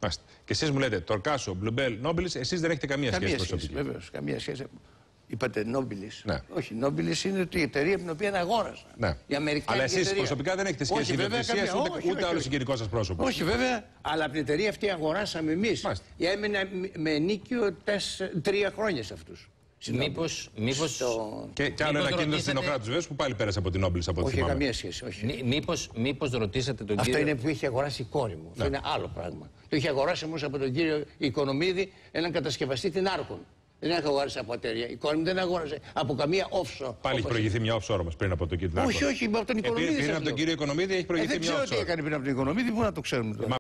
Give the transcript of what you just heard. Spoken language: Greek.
Μάλιστα. Και εσείς μου λέτε Τορκάσο, Bluebell, Nobilis, εσείς δεν έχετε καμία σχέση προσωπική. Βεβαίως, καμία σχέση. Είπατε Nobilis. Ναι. Όχι, Nobilis είναι η εταιρεία από την οποία αγόρασα. Ναι. Αλλά εσείς προσωπικά δεν έχετε σχέση ιδιοκτησίας, ούτε άλλο συγγενικό σας πρόσωπο. Όχι, βέβαια, αλλά από την εταιρεία αυτή αγοράσαμε εμείς. Έμεινε με ενίκιο 3 χρόνια σε αυτούς. Μήπως Και άλλο ένα κίνητο στενοκράτους βέβαια που πάλι πέρασε από την Nobilis από ό,τι θυμάμαι. Όχι, καμία σχέση. Όχι. Μήπως ρωτήσατε τον Αυτό κύριο. είναι που είχε αγοράσει η κόρη μου. Αυτό είναι άλλο πράγμα. Το είχε αγοράσει όμως από τον κύριο Οικονομίδη, έναν κατασκευαστή την Άρκον. Δεν έχει αγοράσει από εταιρεία. Η κόρη μου δεν αγόρασε από καμία offshore. Πάλι έχει προηγηθεί μια offshore όμως πριν από τον κύριο Οικονομίδη. Όχι, από τον Οικονομίδη. Πριν από τον κύριο Οικονομίδη έχει προηγηθεί μια offshore. Δεν ξέρω τι έκανε πριν από τον Οικονομίδη, πού να το ξέρουμε τώρα.